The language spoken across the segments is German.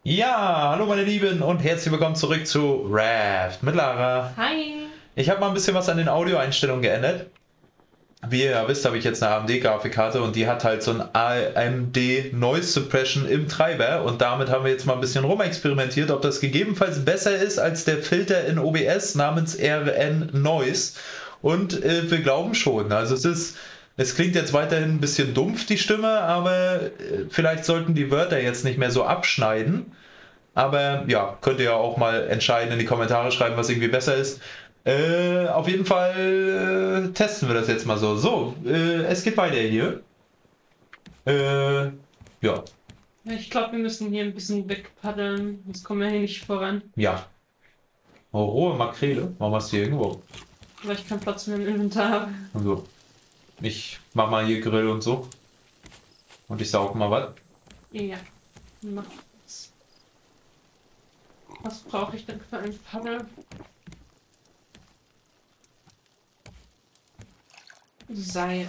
Ja, hallo meine Lieben und herzlich willkommen zurück zu Raft mit Lara. Hi. Ich habe mal ein bisschen was an den Audioeinstellungen geändert. Wie ihr ja wisst, habe ich jetzt eine AMD-Grafikkarte und die hat halt so ein AMD Noise Suppression im Treiber und damit haben wir jetzt mal ein bisschen rumexperimentiert, ob das gegebenenfalls besser ist als der Filter in OBS namens RN Noise. Und wir glauben schon. Also es klingt jetzt weiterhin ein bisschen dumpf, die Stimme, aber vielleicht sollten die Wörter jetzt nicht mehr so abschneiden. Aber ja, könnt ihr ja auch mal entscheiden in die Kommentare schreiben, was irgendwie besser ist. Auf jeden Fall testen wir das jetzt mal so. So, es geht weiter hier. Äh, ja, Ja, ich glaube, wir müssen hier ein bisschen wegpaddeln, sonst kommen wir hier nicht voran. ja. Oh, rohe Makrele. Warum hast du hier irgendwo? Weil ich keinen Platz mehr im Inventar habe. Also, ich mach mal hier Grill und so. Und ich saug mal was. Ja, mach das. Was brauche ich denn für ein Paddel? Seil.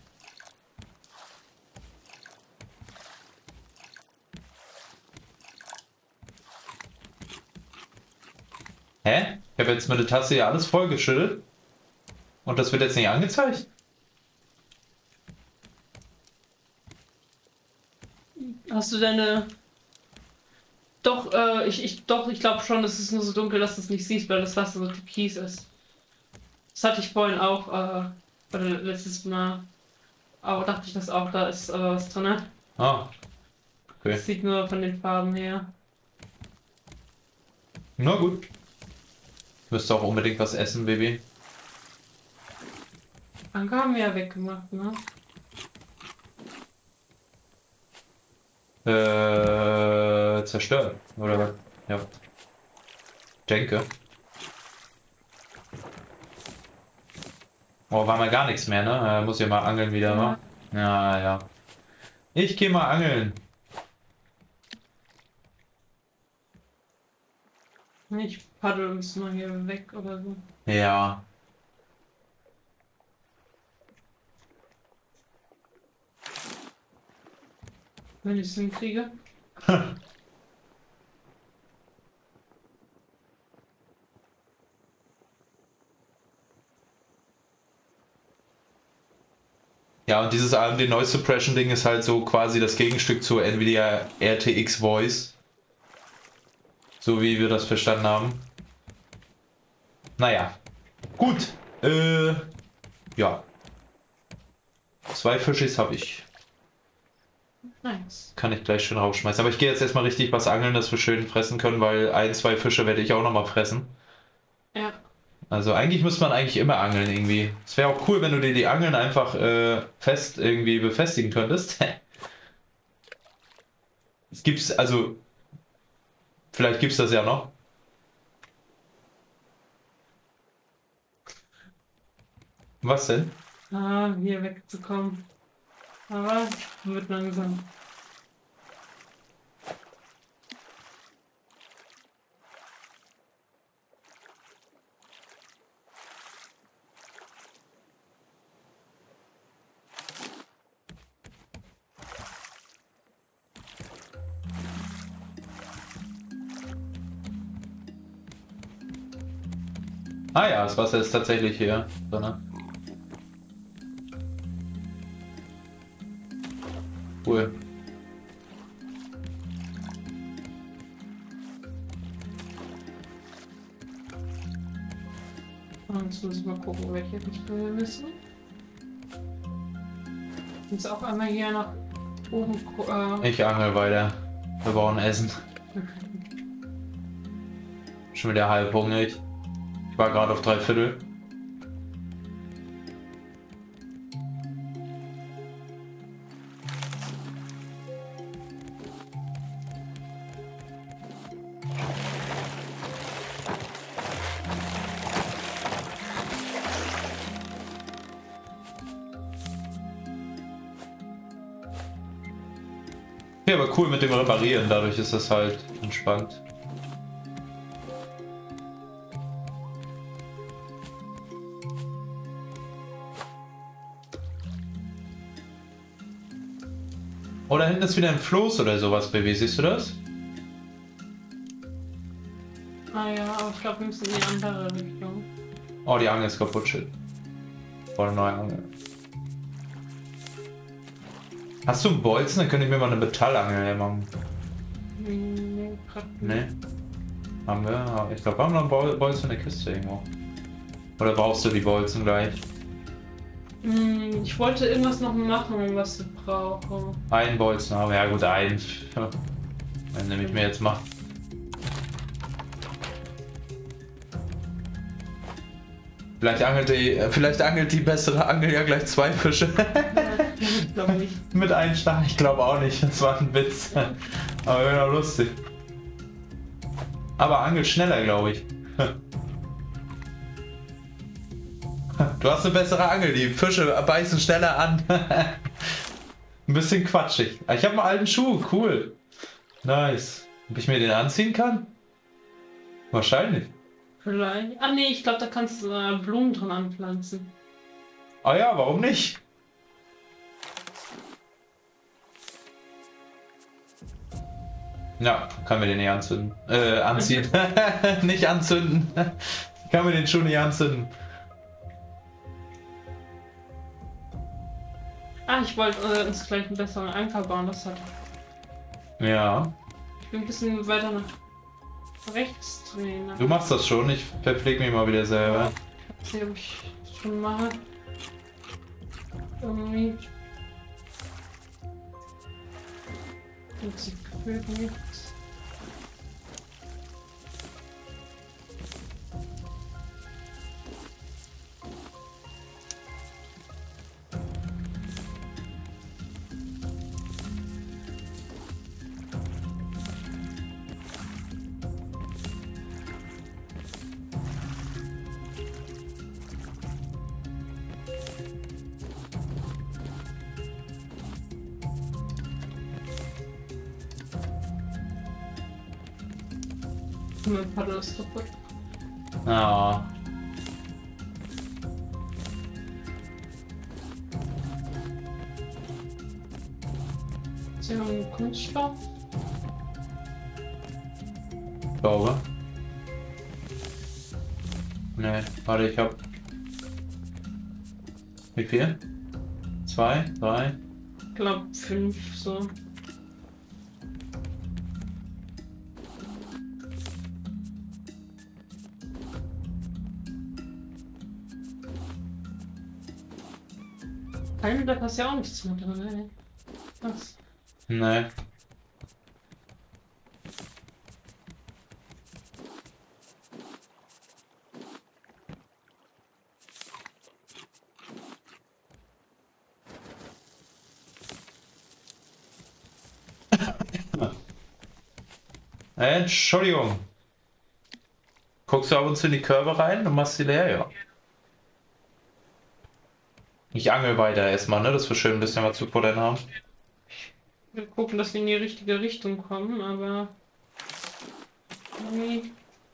Hä? Ich habe jetzt mit der Tasse hier alles vollgeschüttet. Und das wird jetzt nicht angezeigt? Hast du deine... Doch, ich glaube schon, es ist nur so dunkel, dass du es nicht siehst, weil das Wasser so türkis ist. Das hatte ich vorhin auch, oder letztes Mal. Aber dachte ich das auch, da ist was drin. Ah, okay. Das sieht nur von den Farben her. Na gut. Müsst auch unbedingt was essen, Baby. Anker haben wir ja weggemacht, ne? Zerstört, oder was? Ja, denke. Oh, war mal gar nichts mehr, ne? Muss ja mal angeln wieder, Ja. ne? Ja, ja. Ich gehe mal angeln. Ich paddel uns mal hier weg oder so. Ja. Wenn ich es hinkriege. Ja, und dieses AMD Noise Suppression Ding ist halt so quasi das Gegenstück zur Nvidia RTX Voice. So wie wir das verstanden haben. Naja. Gut. Ja. Zwei Fischis habe ich. Nice. Kann ich gleich schön rausschmeißen. Aber ich gehe jetzt erstmal richtig was angeln, dass wir schön fressen können, weil ein, zwei Fische werde ich auch nochmal fressen. Ja. Also eigentlich müsste man eigentlich immer angeln irgendwie. Es wäre auch cool, wenn du dir die Angeln einfach fest irgendwie befestigen könntest. Es gibt's, also vielleicht gibt's das ja noch. Was denn? Hier wegzukommen. Aber wird langsam. Ah ja, das Wasser ist tatsächlich hier drin. Cool. Jetzt muss ich mal gucken, welche Richtung wir müssen. Jetzt auch einmal hier nach oben. Ich angel weiter. Wir brauchen Essen. Schon wieder halb hungrig. Ich war gerade auf 3/4. Ja, aber cool mit dem Reparieren, dadurch ist das halt entspannt. Oh, da hinten ist wieder ein Floß oder sowas, Baby. Siehst du das? Ah ja, aber ich glaube, wir müssen in die andere Richtung. Oh, die Angel ist kaputt, shit. Voll eine neue Angel. Hast du einen Bolzen? Dann könnte ich mir mal eine Metallangel hermachen. Nee, grad nicht. Nee. Haben wir? Ah, ich glaube, wir haben noch einen Bolzen in der Kiste irgendwo. Oder brauchst du die Bolzen gleich? Ich wollte irgendwas noch machen, was ich brauche. Einen Bolzen haben wir. Ja gut, einen. Dann nehme ich mir jetzt mal. Vielleicht angelt die bessere Angel ja gleich 2 Fische. Ich glaube nicht. Mit einem Stach, ich glaube auch nicht. Das war ein Witz. Aber wäre doch lustig. Aber angelt schneller, glaube ich. Du hast eine bessere Angel, die Fische beißen schneller an. Ein bisschen quatschig. Ich habe einen alten Schuh, cool. Nice. Ob ich mir den anziehen kann? Wahrscheinlich. Vielleicht. Ah nee, ich glaube, da kannst du Blumen drin anpflanzen. Ah ja, warum nicht? Ja, kann mir den nicht anzünden. Anziehen. Nicht anzünden. Kann mir den Schuh nicht anzünden. Ah, ich wollte uns gleich einen besseren Anker bauen, das hat. Ja. Ich bin ein bisschen weiter nach rechts drehen. Du machst das schon, ich verpflege mich mal wieder selber. Ich weiß nicht, ob ich das schon mache. Irgendwie. Jetzt gefühlt nichts. Mein Paddel ist kaputt. Ja. Sie haben Kunststoff. Ich glaube. Ne, warte, ich hab. Wie viel? 2, 3. Ich glaube 5 so. Da passt ja auch nichts mehr drin, ey. Was? Ne. Entschuldigung. Guckst du ab und zu in die Körbe rein und machst sie leer, ja. Ich angel weiter erstmal, ne? Dass wir schön ein bisschen was zu futtern haben. Wir gucken, dass wir in die richtige Richtung kommen, aber. Nee.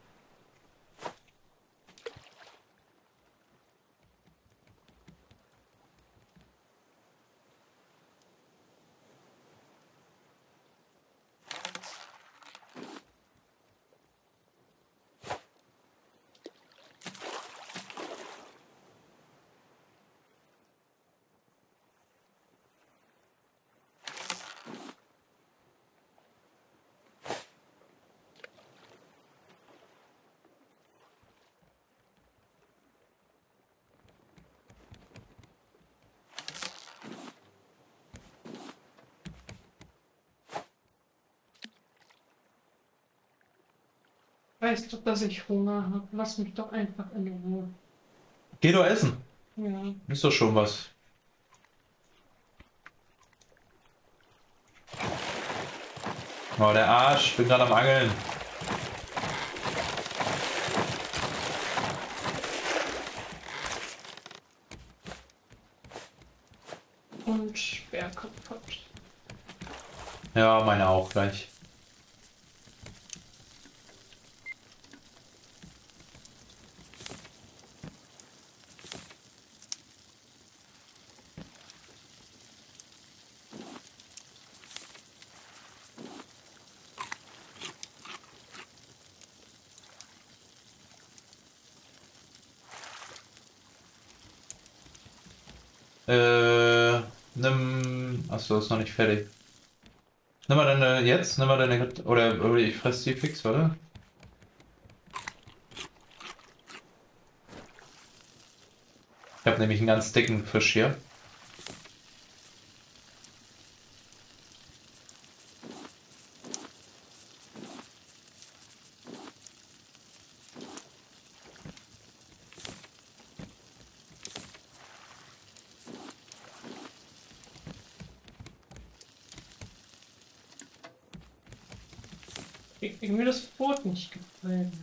Weißt du, dass ich Hunger habe? Lass mich doch einfach in Ruhe. Geh doch essen. Ja. Ist doch schon was. Oh, der Arsch. Ich bin gerade am Angeln. Und schwer kaputt. Ja, meine auch gleich. Nimm. Achso, ist noch nicht fertig. Nimm mal deine. Jetzt? Nimm mal deine. Oder ich fress die fix, warte. Ich habe nämlich einen ganz dicken Fisch hier. Irgendwie das Brot nicht gefallen.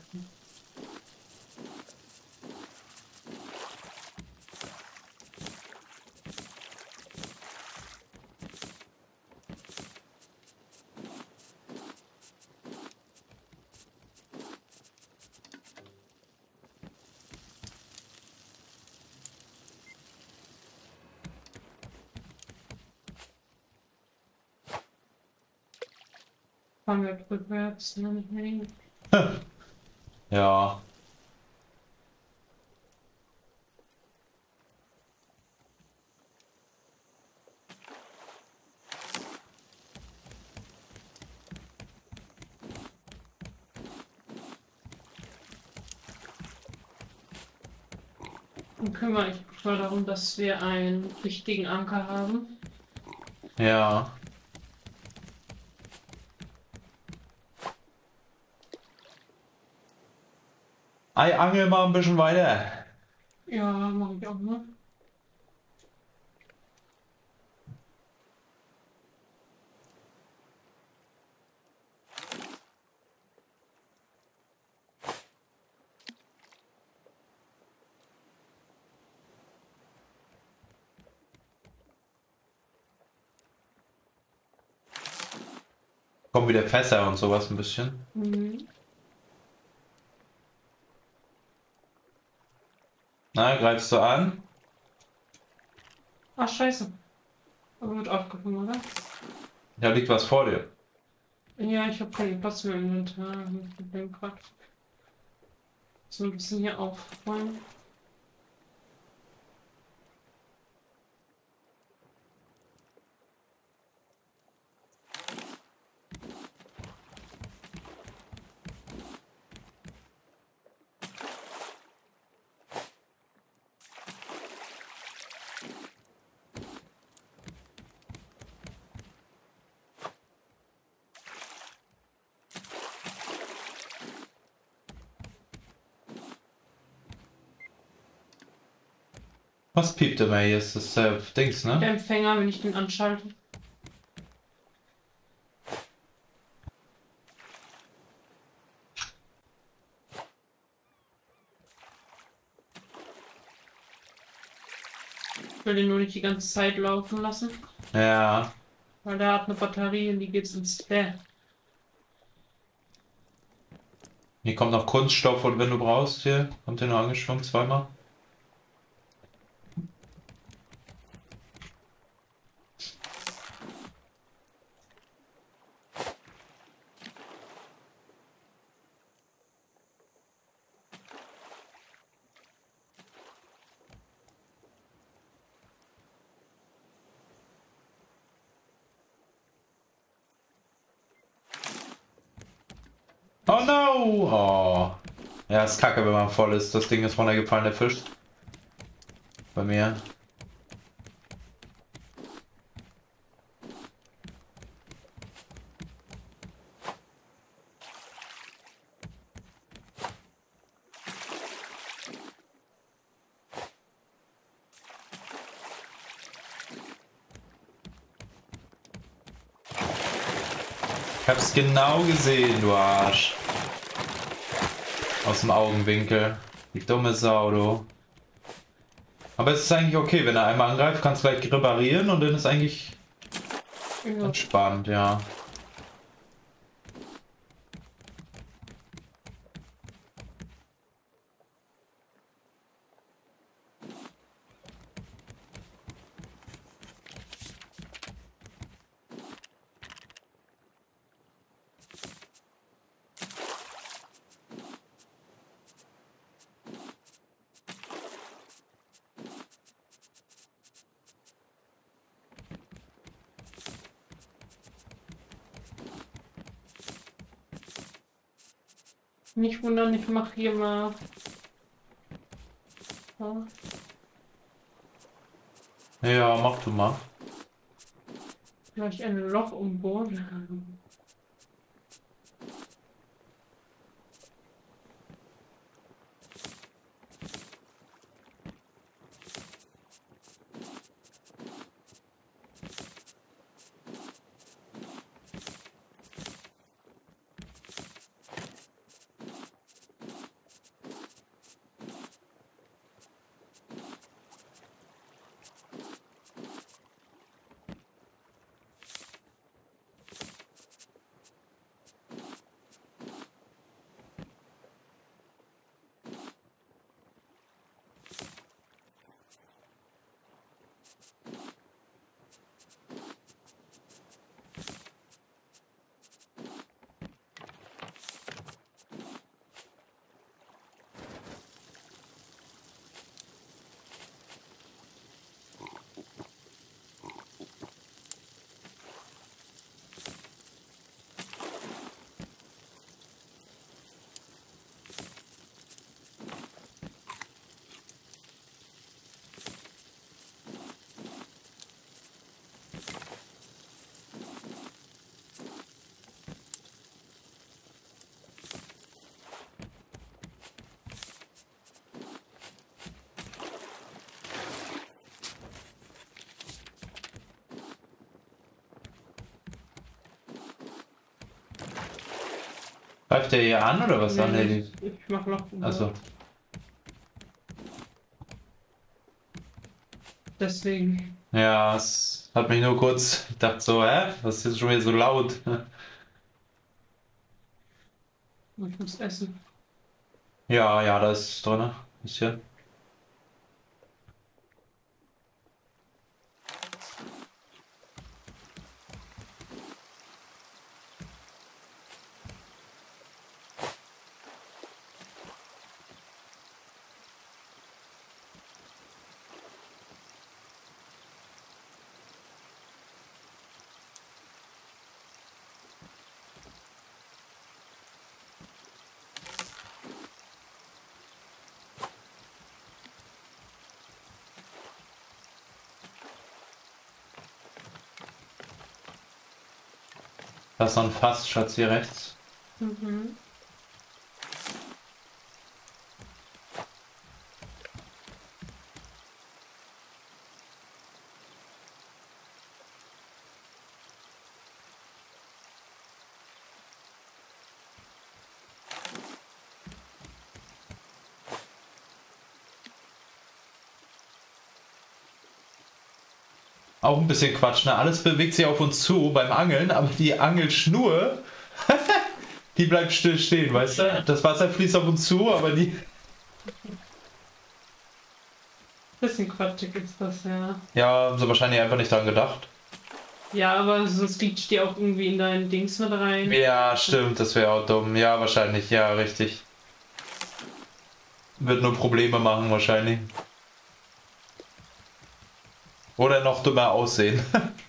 Fahren wir rückwärts, ne? Nee. Ja. Dann kümmere ich mich mal darum, dass wir einen richtigen Anker haben. Ja. Ei, angel mal ein bisschen weiter. Ja, mache ich auch, ne? Kommen wieder Fässer und sowas ein bisschen. Mhm. Na, greifst du an? Ach, scheiße. Aber wird aufgefangen, oder? Da liegt was vor dir. Ja, ich habe keinen Platz mehr im Inventar. Ich bin gerade so ein bisschen hier aufräumen. Was piept immer hier? Ist das Dings, Der ne? Empfänger, wenn ich den anschalte. Ich will den nur nicht die ganze Zeit laufen lassen, Ja. weil der hat eine Batterie und die geht's ins Leer. Hier kommt noch Kunststoff und wenn du brauchst, hier. Kommt hier noch angeschwungen zweimal. Oh no! Oh. Ja, ist kacke, wenn man voll ist. Das Ding ist runtergefallen, der Fisch. Bei mir. Ich hab's genau gesehen, du Arsch. Aus dem Augenwinkel. Die dumme Sau, du. Aber es ist eigentlich okay, wenn er einmal angreift, kannst du gleich reparieren und dann ist eigentlich Ja. entspannt, ja. Nicht wundern, ich mache hier mal. Ja. Ja, mach du mal. Vielleicht ein Loch umbohren. Greift der hier an oder was? Nee, Nee, ich mach Loch umbohren. also. Deswegen. Ja, es hat mich nur kurz. Ich dachte so, hä? Was ist jetzt schon wieder so laut? Ich muss essen. Ja, ja, da ist drin. Ein bisschen. Da ist noch ein Fass, Schatz, hier rechts. Mhm. Auch ein bisschen Quatsch, ne? Alles bewegt sich auf uns zu beim Angeln, aber die Angelschnur, die bleibt still stehen, weißt du? Das Wasser fließt auf uns zu, aber die. Bisschen quatschig ist das, ja. Ja, haben sie wahrscheinlich einfach nicht dran gedacht. Ja, aber sonst liegt die auch irgendwie in deinen Dings mit rein. Ja, stimmt, das wäre auch dumm. Ja, wahrscheinlich, ja, richtig. Wird nur Probleme machen, wahrscheinlich. Oder noch dümmer aussehen.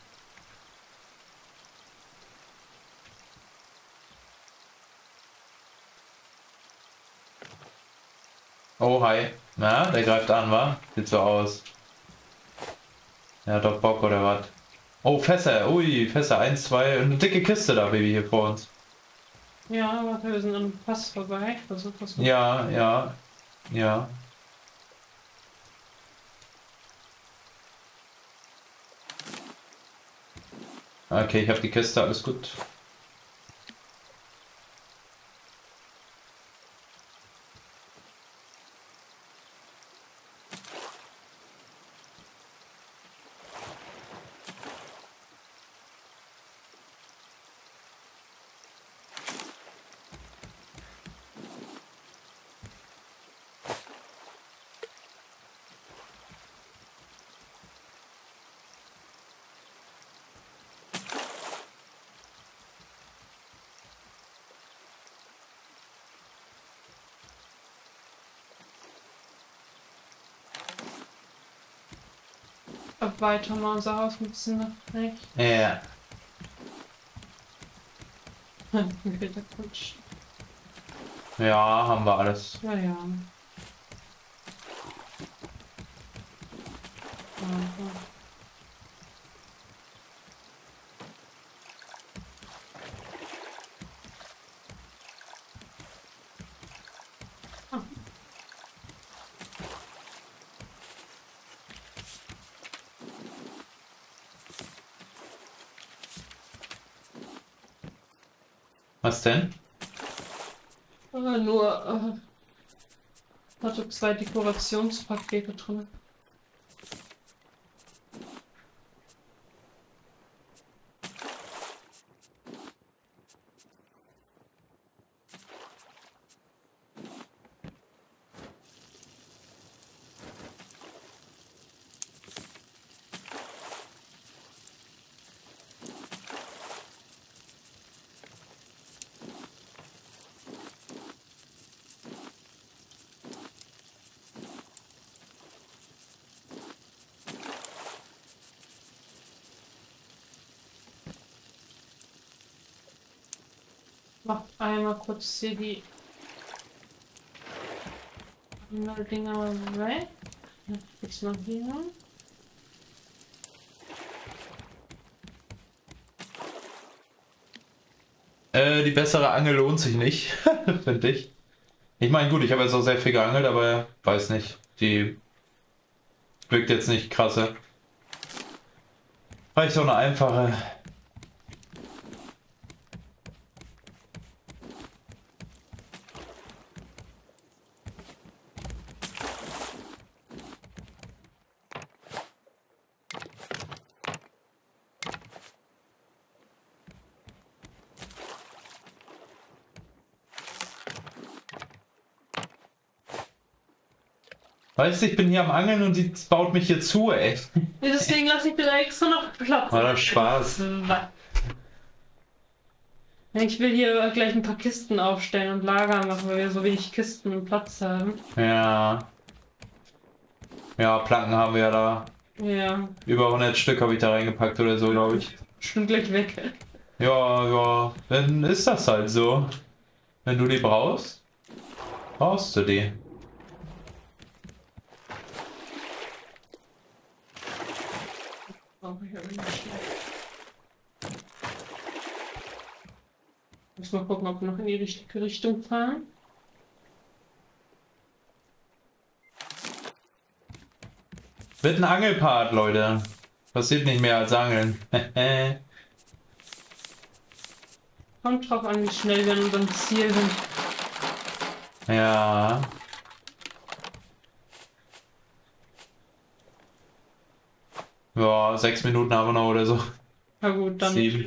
Oh, hi. Na, der greift an, wa? Sieht so aus. Ja, doch Bock oder was? Oh, Fässer. Ui, Fässer. Eins, zwei. Eine dicke Kiste da, Baby, hier vor uns. Ja, warte, wir sind an einem Pass vorbei. Versuch das mal. Ja, ja, ja. Okay, ich habe die Kiste, alles gut. Erweitern wir unser Haus mit bisschen recht. Ja. Mir fehlt der Quatsch. Ja, haben wir alles. Ja, ja. Aha. Ah, Was denn? nur hatte 2 Dekorationspakete drin. Mach einmal kurz hier die Dinger weg. Jetzt mal hier. Die bessere Angel lohnt sich nicht, finde ich. Ich meine, gut, ich habe jetzt auch sehr viel geangelt, aber weiß nicht. Die wirkt jetzt nicht krasse. Reicht so eine einfache. Weißt du, ich bin hier am Angeln und sie baut mich hier zu, ey. Ja, deswegen lasse ich dir extra noch Platz. War das Spaß. Ja, ich will hier gleich ein paar Kisten aufstellen und Lager machen, weil wir so wenig Kisten und Platz haben. Ja. Ja, Planken haben wir ja da. Ja, Über 100 Stück habe ich da reingepackt oder so, glaube ich. schon gleich weg. Ja, ja, dann ist das halt so. Wenn du die brauchst, brauchst du die. Muss mal gucken, ob wir noch in die richtige Richtung fahren. Wird ein Angelpart, Leute. Passiert nicht mehr als Angeln. Kommt drauf an, wie schnell wir an unserem Ziel sind. Ja. Ja, 6 Minuten haben wir noch oder so. Na gut, dann. 7.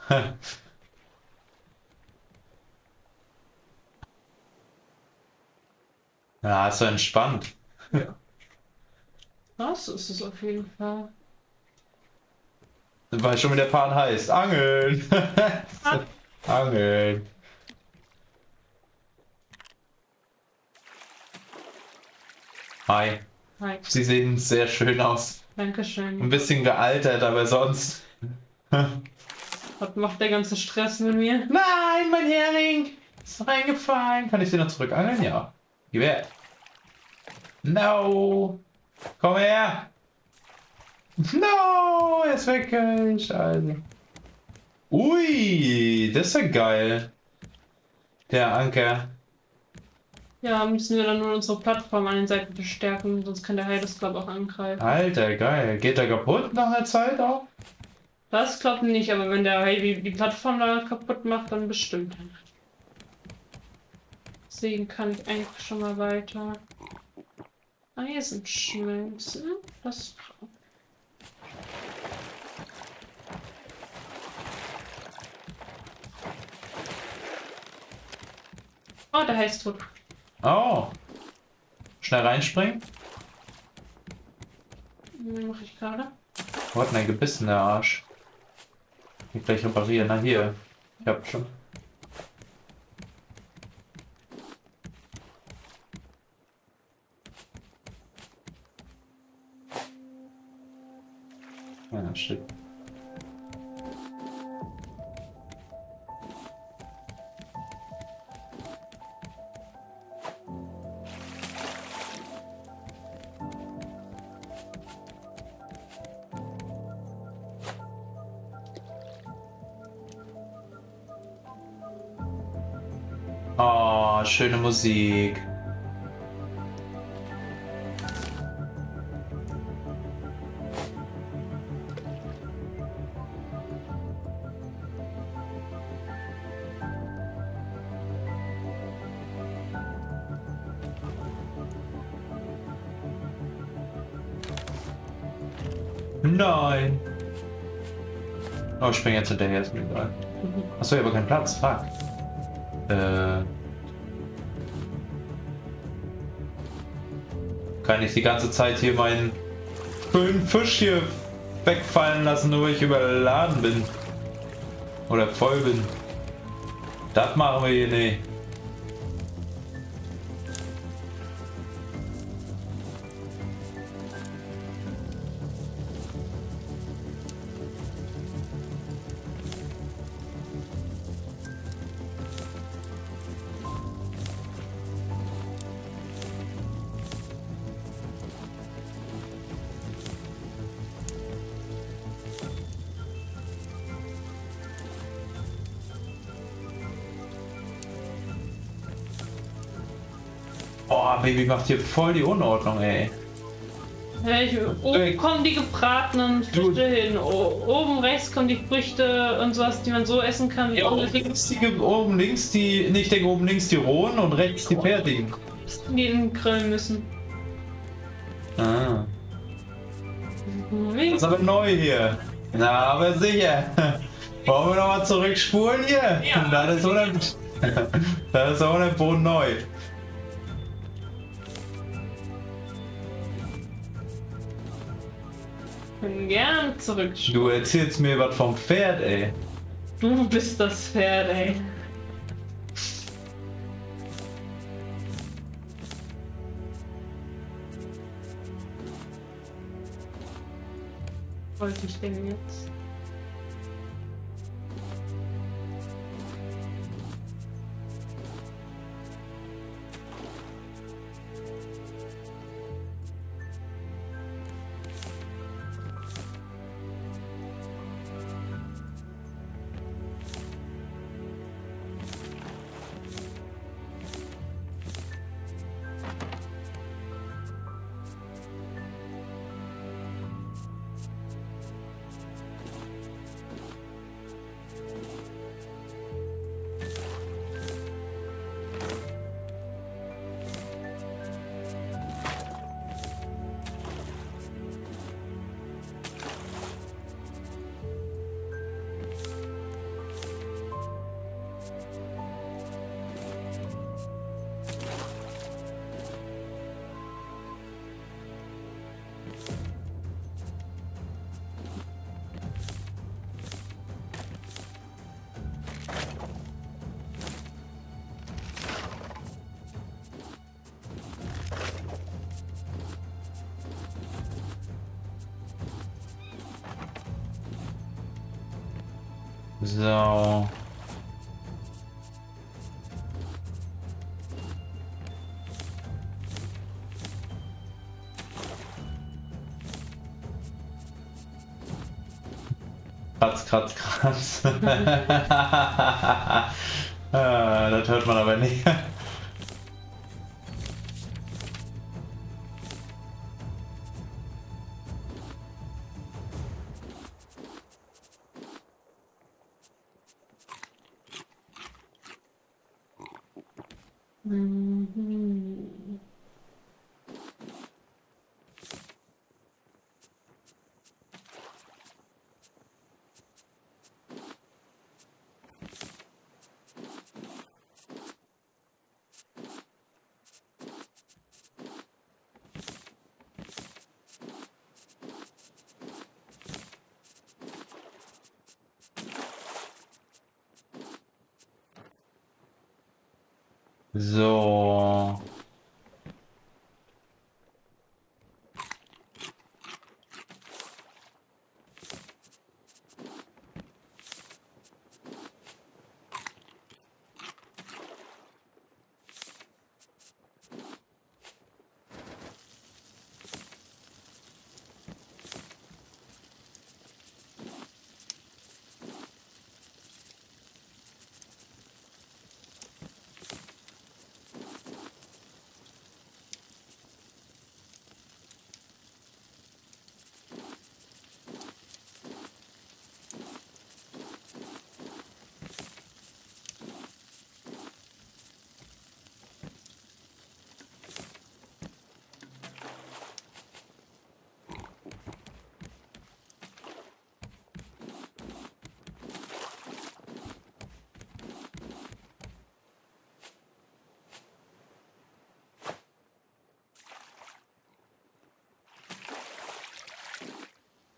Ja, ist so entspannt. Ja. Das ist es auf jeden Fall. Weil schon wieder der Part heißt. Angeln. Angeln. Hi. Hi. Sie sehen sehr schön aus. Ein Dankeschön. bisschen gealtert, aber sonst. Was macht der ganze Stress mit mir? Nein, mein Hering! Ist reingefallen. Kann ich den noch zurückangeln? Ja. Gib her. No! Komm her! No! Er ist weg. Scheiße. Ui, das ist ja geil. Der Anker. Ja, müssen wir dann nur unsere Plattform an den Seiten verstärken, sonst kann der Heides Club auch angreifen. Alter, geil. Geht der kaputt nach einer Zeit auch? Das klappt nicht, aber wenn der Heidi die Plattform da kaputt macht, dann bestimmt. Deswegen kann ich eigentlich schon mal weiter. Eisenschmelzen. Das. Oh, der heißt tot. Oh. Schnell reinspringen. Mache ich gerade. Wo hat denn ein Gebiss in der Arsch? Ich gleich reparieren. Na hier. Ich hab schon. Ja, shit. Oh, schöne Musik. Nein. Oh, ich springe jetzt hinterher, ist mir egal. Achso, ich habe keinen Platz, fuck. Kann ich die ganze Zeit hier meinen schönen Fisch hier wegfallen lassen, nur weil ich überladen bin? Oder voll bin? Das machen wir hier nicht. Oh, Baby macht hier voll die Unordnung, ey. Ja, oben kommen die gebratenen Früchte hin. Oben rechts kommen die Früchte und sowas, die man so essen kann. Ja, oben links die, nicht denke oben links die rohen und rechts die fertigen. Die in den grillen müssen. Ah. Das ist aber neu hier. Na, aber sicher. Wollen wir nochmal zurückspulen hier? Ja. Das ist 100 neu. Können gern zurück. Du erzählst mir was vom Pferd, ey. Du bist das Pferd, ey. Wollte ich denn jetzt? So. Kratz, kratz, kratz. Das hört man aber nicht. Mhm. So.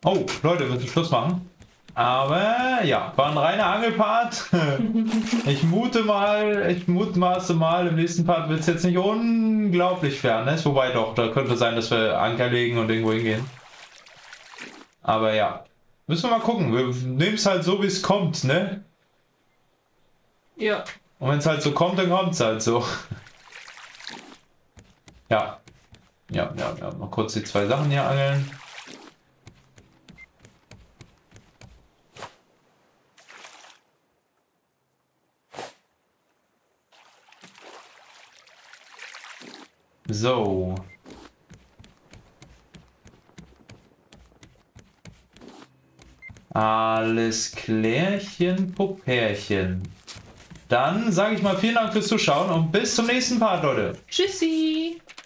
Oh, Leute, wir müssen Schluss machen. Aber ja, war ein reiner Angelpart. Ich mutmaße mal, im nächsten Part wird es jetzt nicht unglaublich Fairness. Wobei doch, da könnte sein, dass wir Anker legen und irgendwo hingehen. Aber ja, müssen wir mal gucken. Wir nehmen es halt so, wie es kommt, ne? Ja. Und wenn es halt so kommt, dann kommt es halt so. Ja. Ja. Mal kurz die 2 Sachen hier angeln. So. Alles klärchen, Pupärchen. Dann sage ich mal vielen Dank fürs Zuschauen und bis zum nächsten Part, Leute. Tschüssi.